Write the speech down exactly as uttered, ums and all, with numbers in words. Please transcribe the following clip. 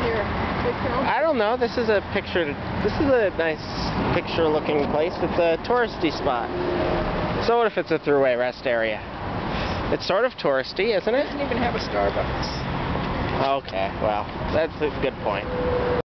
here? I don't know. This is a picture. This is a nice picture-looking place. It's a touristy spot. So what if it's a throughway rest area? It's sort of touristy, isn't it? It doesn't even have a Starbucks. Okay, well, that's a good point.